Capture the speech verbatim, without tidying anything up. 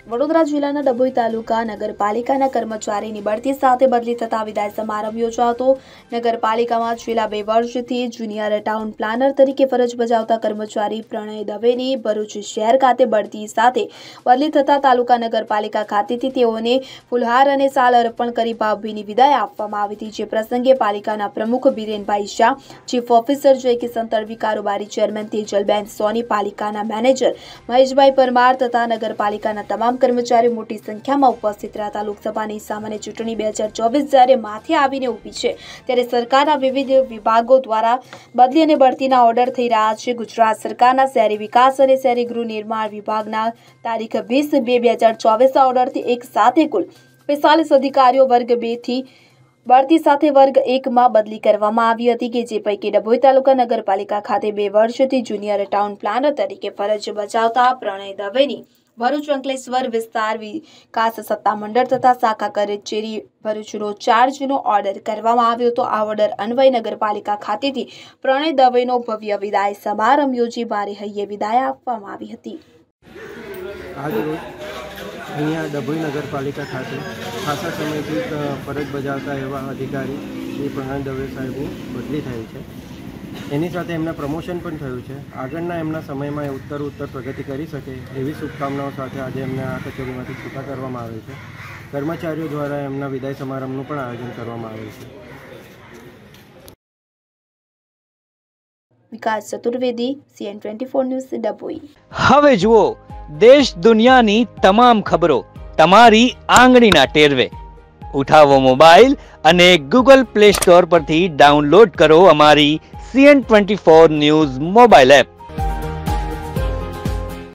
વડોદરા જિલ્લાના ડભોઈ તાલુકા નગરપાલિકાના કર્મચારીની બઢતી સાથે બદલી થતા વિદાય સમારંભ યોજાતો। નગરપાલિકામાં છેલ્લા બે વર્ષથી જુનિયર ટાઉન પ્લાનર તરીકે ફરજ બજાવતા કર્મચારી પ્રણય દવેની ભરૂચ શહેર ખાતે બઢતી સાથે બદલી થતા તાલુકા નગરપાલિકા ખાતેથી તેઓને ફુલહાર અને શાલ અર્પણ કરી ભાવભીની વિદાય આપવામાં આવી હતી। જે પ્રસંગે પાલિકાના પ્રમુખ બીરેનભાઈ શાહ, ચીફ ઓફિસર જય કિશન તડવી, કારોબારી ચેરમેન તેજલબેન સોની, પાલિકાના મેનેજર મહેશભાઈ પરમાર તથા નગરપાલિકાના તમામ કર્મચારીઓ મોટી સંખ્યામાં ઉપસ્થિત રહેતા। લોકસભાની સામાન્ય ચૂંટણી બે હજાર ચોવીસ જ્યારે માથે આવીને ઊભી છે ત્યારે સરકારના વિવિધ વિભાગો દ્વારા બદલી અને બઢતીના ઓર્ડર થઈ રહ્યા છે। ગુજરાત સરકારના શહેરી વિકાસ અને શહેરી ગૃહ નિર્માણ વિભાગના તારીખ વીસ બે બે હજાર ચોવીસના ઓર્ડરથી એક સાથે કુલ પિસ્તાલીસ અધિકારીઓ વર્ગ બે થી બઢતી સાથે વર્ગ એકમાં બદલી કરવામાં આવી હતી કે જે પૈકી ડભોઈ તાલુકા નગરપાલિકા ખાતે બે વર્ષથી જુનિયર ટાઉન પ્લાનર તરીકે ફરજ બજાવતા પ્રણય દવેની ભરૂચ અંકલેશ્વર વિસ્તાર વિકાસ સત્તામંડળ તથા શાખા કચેરી ભરૂચનો ચાર્જનો ઓર્ડર કરવામાં આવ્યો હતો। આ ઓર્ડર અન્વયે નગરપાલિકા ખાતેથી પ્રણય દવેનો ભવ્ય વિદાય સમારંભ યોજી ભારે હૈયે વિદાય આપવામાં આવી હતી। આજ રોજ અહીંયા ડભોઈ નગરપાલિકા ખાતે ખાસા સમયથી ફરજ બજાવતા એવા અધિકારી શ્રી પ્રણય દવે સાહેબો બદલી થઈ છે। એની સાથે એમના પ્રમોશન પણ થયું છે। આગળના એમના સમયમાં એ ઉત્તર ઉત્તર પ્રગતિ કરી શકે એવી શુભકામનાઓ સાથે આજે એમને આ કચેરીમાંથી છૂટા કરવામાં આવે છે। કર્મચારીઓ દ્વારા એમના વિદાય સમારંભનું પણ આયોજન કરવામાં આવે છે। Vikas Chaturvedi, CN twenty four news, Dabhoi. હવે જુઓ દેશ દુનિયાની તમામ ખબરો તમારી આંગળીના ટેરવે। ઉઠાવો મોબાઈલ અને ગૂગલ પ્લે સ્ટોર પરથી ડાઉનલોડ કરો અમારી CN twenty four news mobile app.